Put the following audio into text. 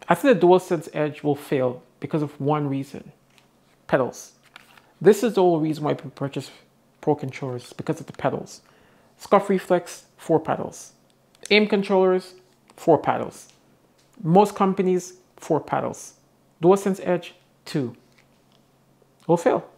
I think the DualSense Edge will fail because of one reason. Pedals. This is the whole reason why people purchase Pro controllers, because of the pedals. Scuf Reflex, 4 pedals. Aim controllers, 4 pedals. Most companies, 4 pedals. DualSense Edge, 2. Will fail.